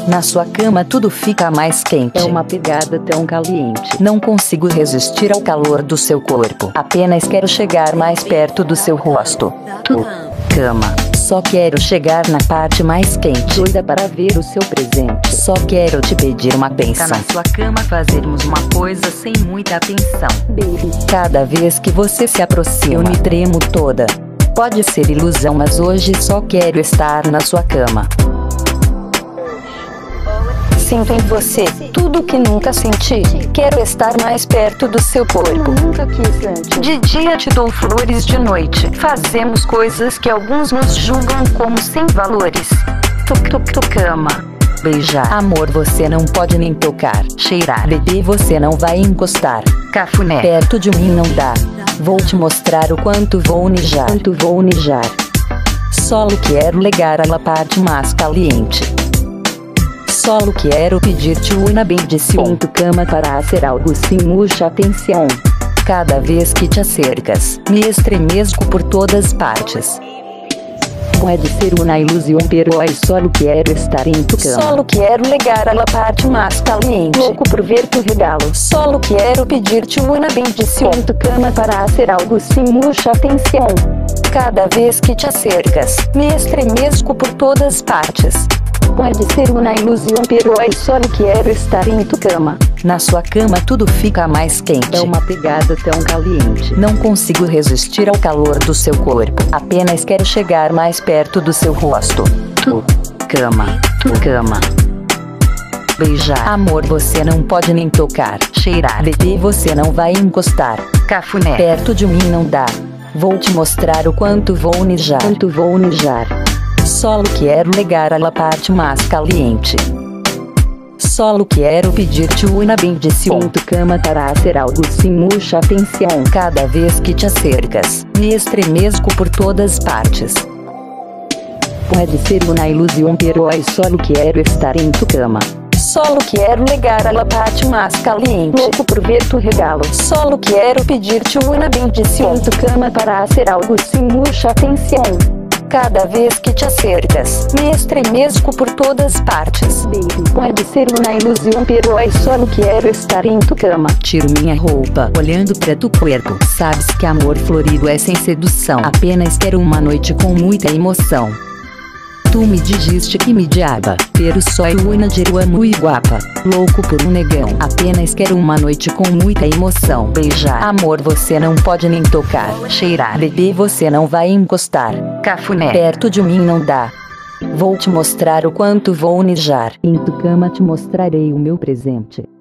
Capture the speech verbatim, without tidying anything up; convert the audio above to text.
Na sua cama tudo fica mais quente. É uma pegada tão caliente. Não consigo resistir ao calor do seu corpo. Apenas quero chegar mais perto do seu rosto. Tu, cama. Só quero chegar na parte mais quente. Doida para ver o seu presente. Só quero te pedir uma bênção. Tá na sua cama, fazermos uma coisa sem muita atenção. Baby, cada vez que você se aproxima, eu me tremo toda. Pode ser ilusão, mas hoje só quero estar na sua cama. Sinto em você tudo que nunca senti. Quero estar mais perto do seu corpo. Nunca quis antes. De dia te dou flores, de noite fazemos coisas que alguns nos julgam como sem valores. Tuk tuk tuk cama. Beijar, amor, você não pode nem tocar. Cheirar, bebê, você não vai encostar. Cafuné, perto de mim não dá. Vou te mostrar o quanto vou nijar. Quanto vou nijar. Solo quero legar a parte mais caliente. Solo quero pedir-te uma bendição. Ponto cama para ser algo sem muita atenção. Cada vez que te acercas, me estremeço por todas partes. Pode ser uma ilusão, pero eu solo quero estar em tu cama. Solo quero legar a parte mais caliente. Louco por ver tu regalo. Solo quero pedir-te uma bendição. Ponto cama para ser algo sem muita atenção. Cada vez que te acercas, me estremeço por todas partes. Pode ser uma ilusão, pero eu só quero estar em tu cama. Na sua cama tudo fica mais quente. É uma pegada tão caliente. Não consigo resistir ao calor do seu corpo. Apenas quero chegar mais perto do seu rosto. Tu, cama, tu, cama. Beijar, amor, você não pode nem tocar. Cheirar, bebê, você não vai encostar. Cafuné, perto de mim não dá. Vou te mostrar o quanto vou nijar. Quanto vou nijar. Solo quero legar a parte mais caliente. Solo quero pedir-te uma bendição. Ponto cama para ser algo sem muita atenção. Cada vez que te acercas, me estremeço por todas partes. Pode ser uma ilusão, pero eu solo quero estar em tu cama. Solo quero legar a parte mais caliente. Louco por ver tu regalo. Solo quero pedir-te uma bendição. Ponto cama para ser algo sem muita atenção. Cada vez que te acercas, me estremeço por todas partes. Baby, pode ser uma ilusão, pero eu solo quero estar em tu cama. Tiro minha roupa, olhando para tu corpo. Sabes que amor florido é sem sedução. Apenas quero uma noite com muita emoção. Tu me dijiste que me diaba, pero soy una dirua muy guapa. Louco por um negão, apenas quero uma noite com muita emoção. Beijar, amor, você não pode nem tocar. Cheirar, bebê, você não vai encostar. Cafuné, perto de mim não dá. Vou te mostrar o quanto vou nijar. Em tu cama te mostrarei o meu presente.